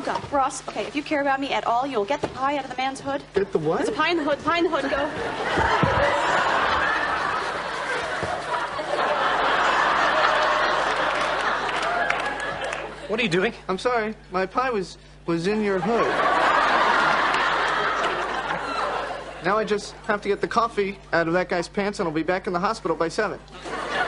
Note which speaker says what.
Speaker 1: go. Ross, okay, if you care about me at all, you'll get the pie out of the man's hood.
Speaker 2: Get the what?
Speaker 1: There's a pie in the hood. Pie in the hood. Go.
Speaker 3: What are you doing?
Speaker 2: I'm sorry. My pie was in your hood. Now I just have to get the coffee out of that guy's pants, and I'll be back in the hospital by 7.